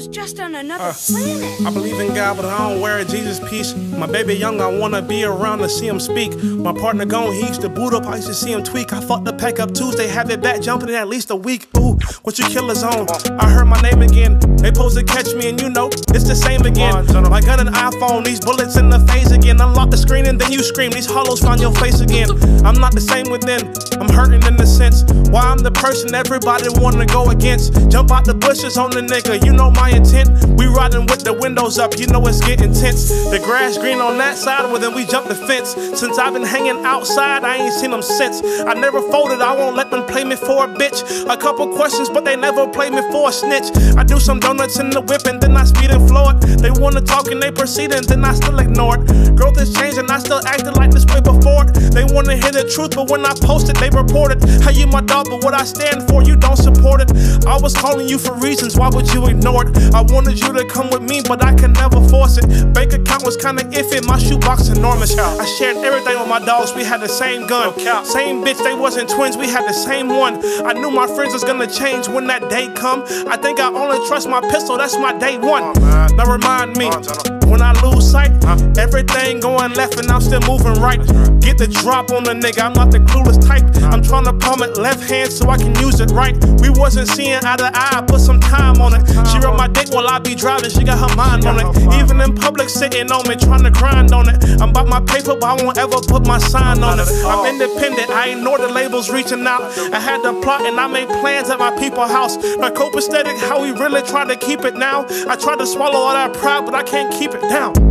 was just on another planet. I believe in God, but I don't wear a Jesus piece. My baby young, I wanna be around to see him speak. My partner gone, he used to boot up, I used to see him tweak. I fucked the pack up Tuesday, have it back jumping in at least a week. Ooh, what you killers on? I heard my name again. They supposed to catch me and you know, it's the same again. My gun and iPhone, these bullets in the face again. Unlock the screen and then you scream, these hollows find your face again. I'm not the same within, I'm hurting in the sense. Why I'm the person everybody wanna go against. Jump out the bushes on the nigga, you know my intent. We riding with the windows up, you know it's getting tense. The grass green on that side, well then we jump the fence. Since I've been hanging outside, I ain't seen them since. I never folded, I won't let them play me for a bitch. A couple questions, but they never play me for a snitch. I do some donuts in the whip and then I speed and floor it. They wanna talk and they proceed and then I still ignore it. Growth is changing, I still acted like this way before it. They wanna hear the truth, but when I post it, they report it. How you my dog, but what I stand for, you don't support it. I was calling you for reasons, why would you ignore it? I wanted you to come with me, but I can never force it. Bank account was kinda iffy, my shoebox enormous. I shared everything with my dogs, we had the same gun. Same bitch, they wasn't twins, we had the same one. I knew my friends was gonna change when that day come. I think I only trust my pistol, that's my day one. Now remind me, when I lose sight, everything going left and I'm still moving right. Get the drop on the nigga, I'm not the clueless type. I'm trying to palm it left hand so I can use it right. We wasn't seeing eye to eye, I put some time on it. She rub my dick while I be driving, she got her mind on it. Even in public sitting on me, trying to grind on it. I'm about my paper, but I won't ever put my sign on it. I'm independent, I ignore the labels reaching out. I had the plot and I made plans at my people's house. Like copacetic, how we really try to keep it now. I try to swallow all that pride, but I can't keep it down.